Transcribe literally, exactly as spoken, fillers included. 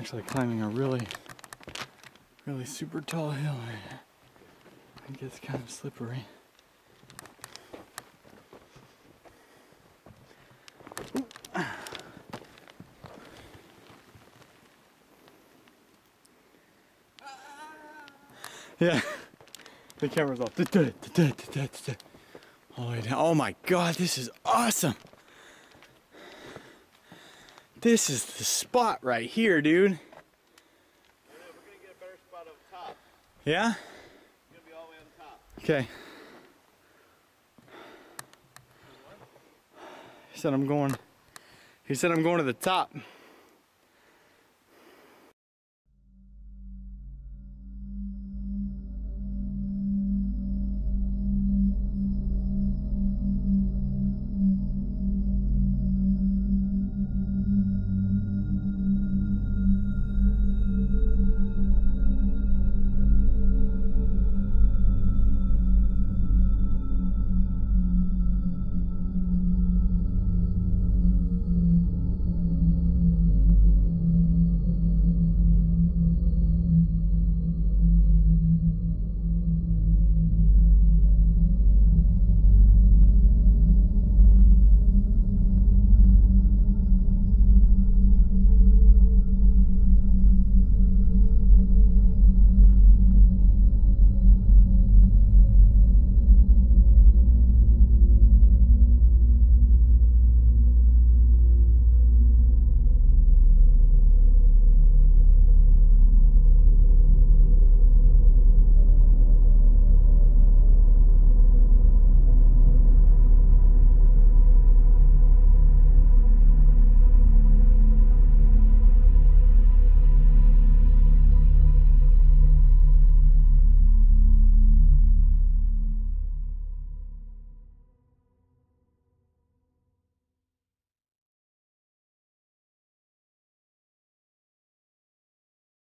Actually climbing a really, really super tall hill here. It gets kind of slippery. Yeah, the camera's off. All the way down. Oh my God, this is awesome. This is the spot right here, dude. We're gonna get a better spot up top. Yeah? It's gonna be all the way on top. Okay. He said I'm going. He said I'm going to the top.